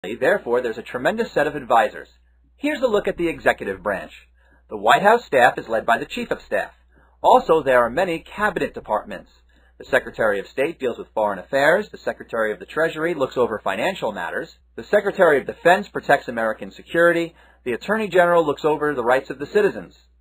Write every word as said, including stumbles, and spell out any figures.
Therefore, there's a tremendous set of advisors. Here's a look at the executive branch. The White House staff is led by the Chief of Staff. Also, there are many cabinet departments. The Secretary of State deals with foreign affairs. The Secretary of the Treasury looks over financial matters. The Secretary of Defense protects American security. The Attorney General looks over the rights of the citizens.